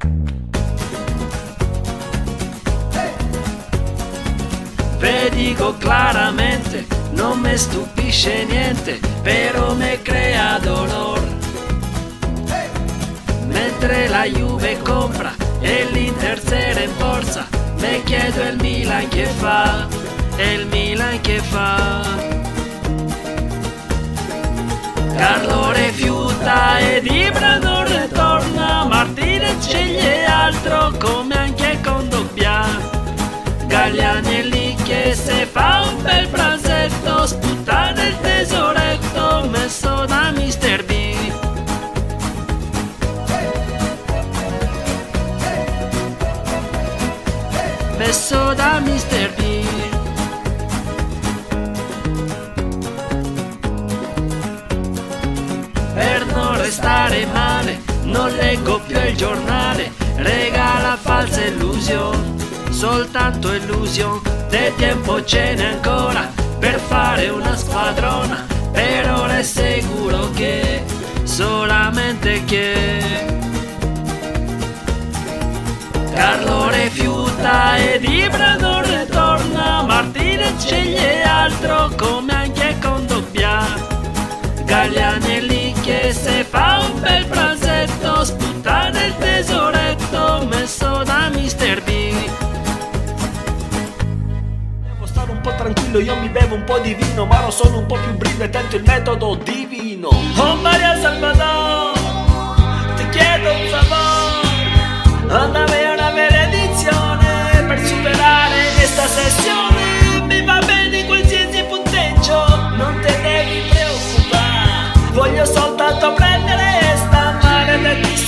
Ve dico claramente, non mi stupisce niente, però mi crea dolore. Mentre la Juve compra e l'Inter se rinforza, mi chiedo il Milan che fa, e il Milan che fa. Carlo rifiuta ed Ibra non ritorna, Martinez sceglie altro come anche con Dobbia. Galliani è lì che se fa un bel brasetto, sputta nel tesoretto messo da Mr. B. Messo da Mr. B. Per non restare male, non leggo più il giornale, regala falsa illusione, soltanto illusione, del tempo ce n'è ancora per fare una squadrona, per ora è sicuro che, solamente che Carlo rifiuta ed Ibra non ritorna, Martinez sceglie altro come anche con Dobbia. Galliani è lì che se fa un bel brasetto, sputta nel tesoretto messo da Mr. B. Devo stare un po' tranquillo, io mi bevo un po' di vino, ma non sono un po' più brillo e tento il metodo divino. Oh Maria Salvador, ti chiedo un favore, andami una benedizione per superare questa sessione. Mi va bene qualsiasi punteggio, non te devi preoccupare, voglio soltanto prendere sta maledetta